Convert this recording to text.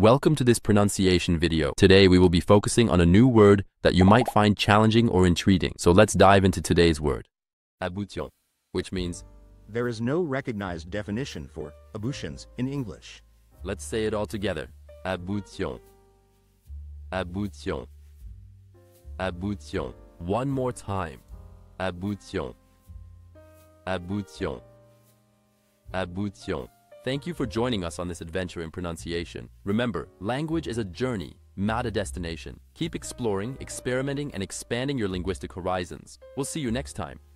Welcome to this pronunciation video. Today we will be focusing on a new word that you might find challenging or intriguing. So let's dive into today's word. Aboutions, which means there is no recognized definition for aboutions in English. Let's say it all together. Aboutions. Aboutions. Aboutions. One more time. Aboutions. Aboutions. Aboutions. Thank you for joining us on this adventure in pronunciation. Remember, language is a journey, not a destination. Keep exploring, experimenting, and expanding your linguistic horizons. We'll see you next time.